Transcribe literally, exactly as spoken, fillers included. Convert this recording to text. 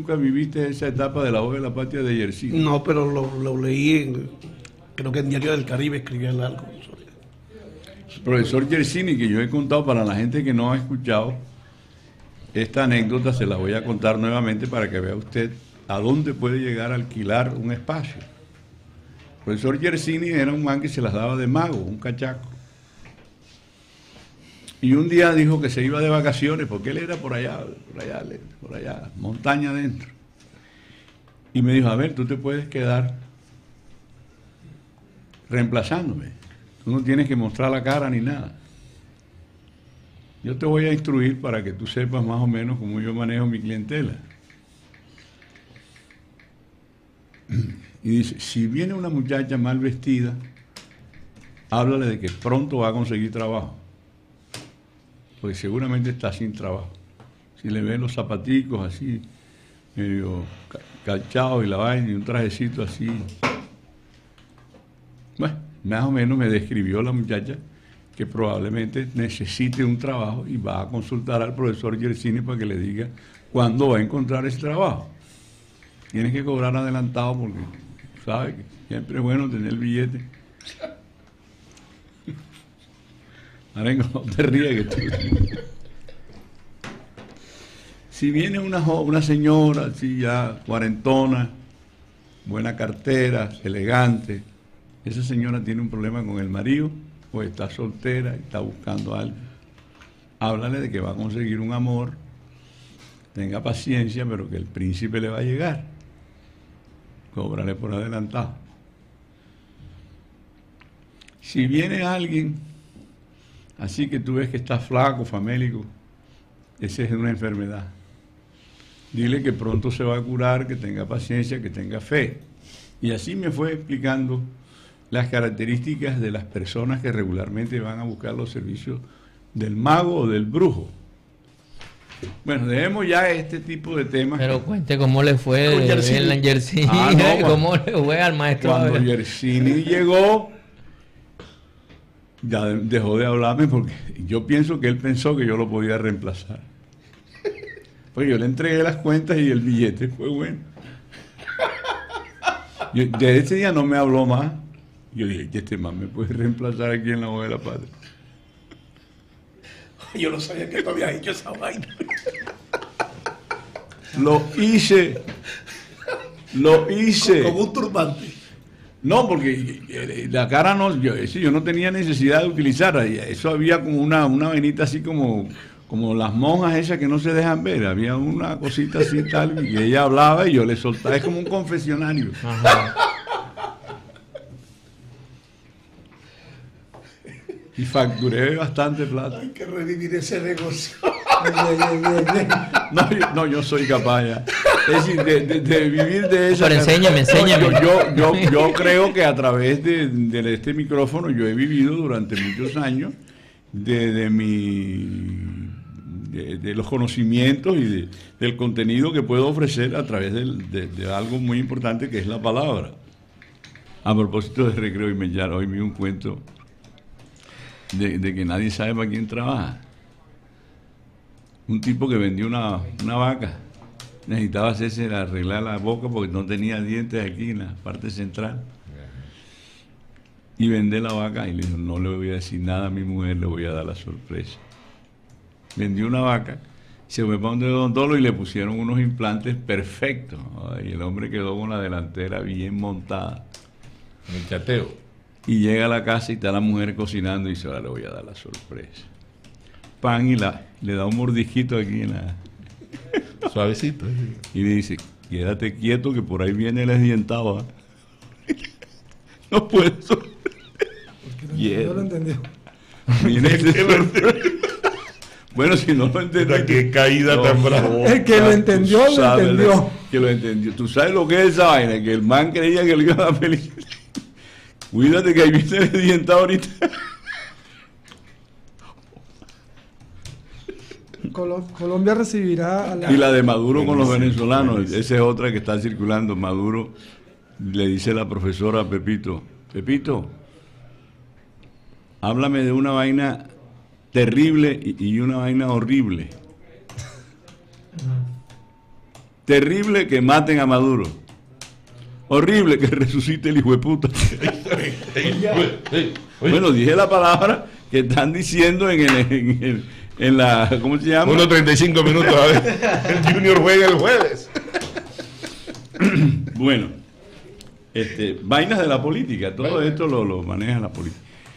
nunca viviste esa etapa de la voz de la patria de Yersini. No, pero lo, lo leí en, creo que en Diario del Caribe escribía algo sobre El profesor Yersini, que yo he contado para la gente que no ha escuchado, esta anécdota se la voy a contar nuevamente para que vea usted a dónde puede llegar a alquilar un espacio. El profesor Yersini era un man que se las daba de mago, un cachaco. Y un día dijo que se iba de vacaciones, porque él era por allá, por allá, por allá, montaña adentro. Y me dijo, a ver, tú te puedes quedar reemplazándome. Tú no tienes que mostrar la cara ni nada. Yo te voy a instruir para que tú sepas más o menos cómo yo manejo mi clientela. Y dice, si viene una muchacha mal vestida, háblale de que pronto va a conseguir trabajo. Porque seguramente está sin trabajo. Si le ven los zapaticos así, medio calchados y la vaina y un trajecito así. Bueno, más o menos me describió la muchacha que probablemente necesite un trabajo y va a consultar al profesor Yersini para que le diga cuándo va a encontrar ese trabajo. Tienes que cobrar adelantado porque, ¿sabes? Que siempre es bueno tener el billete. Arengo, no te rías que tú... Si viene una, una señora así ya cuarentona, buena cartera, elegante, esa señora tiene un problema con el marido o está soltera y está buscando a alguien. Háblale de que va a conseguir un amor, tenga paciencia, pero que el príncipe le va a llegar. Cóbrale por adelantado. Si viene alguien así que tú ves que está flaco, famélico, esa es una enfermedad. Dile que pronto se va a curar, que tenga paciencia, que tenga fe. Y así me fue explicando las características de las personas que regularmente van a buscar los servicios del mago o del brujo. Bueno, dejemos ya este tipo de temas. Pero cuente cómo le fue en la Yersini, ah, no, cómo le fue al maestro. Cuando Yersini llegó, ya dejó de hablarme porque yo pienso que él pensó que yo lo podía reemplazar. Pues yo le entregué las cuentas y el billete fue bueno. Yo, desde ese día no me habló más. Yo dije, este man me puede reemplazar aquí en la voz de la patria. Yo no sabía que tú habías hecho esa vaina. Lo hice. Lo hice. Como un turbante. No, porque la cara no, yo, yo no tenía necesidad de utilizarla. Eso había como una, una venita así como, como las monjas esas que no se dejan ver. Había una cosita así tal, y ella hablaba y yo le soltaba. Es como un confesionario. Ajá. Y facturé bastante plata. Hay que revivir ese negocio. No, yo, no, yo soy capaz ya. Es decir, de, de, de vivir de esa... Pero enséñame, enséñame. No, yo, yo, yo, yo creo que a través de, de este micrófono yo he vivido durante muchos años de, de mi... De, de los conocimientos y de, del contenido que puedo ofrecer a través del, de, de algo muy importante que es la palabra. A propósito de Recreo y Mellar, hoy vi un cuento de, de que nadie sabe para quién trabaja. Un tipo que vendió una, una vaca, necesitaba hacerse arreglar la boca porque no tenía dientes aquí en la parte central. Y vende la vaca y le dijo, no le voy a decir nada a mi mujer, le voy a dar la sorpresa. Vendió una vaca, se fue para un odontólogo y le pusieron unos implantes perfectos. Y el hombre quedó con la delantera bien montada. El chateo. Y llega a la casa y está la mujer cocinando y dice, ahora le voy a dar la sorpresa. Pan y la, le da un mordisquito aquí en la... Suavecito. Y le dice, quédate quieto que por ahí viene el esdientado. ¿Eh? No puedo. Yeah. No lo entendió. Viene el bueno, si no lo entendió. Qué caída no, tan brava. No, el que lo entendió, lo sabes, entendió. Que lo entendió. Tú sabes lo que es esa vaina, que el man creía que le iba a dar feliz. Cuídate que ahí viene el esdientado ahorita. Colombia recibirá a la... Y la de Maduro con los venezolanos, esa es otra que está circulando. Maduro le dice a la profesora a Pepito, Pepito, háblame de una vaina terrible y una vaina horrible. Terrible que maten a Maduro. Horrible que resucite el hijo de puta. Bueno, dije la palabra que están diciendo en, el, en, el, en la... ¿Cómo se llama? uno treinta y cinco minutos. A ver. El Junior juega el jueves. Bueno, este, vainas de la política. Todo esto lo, lo maneja la política.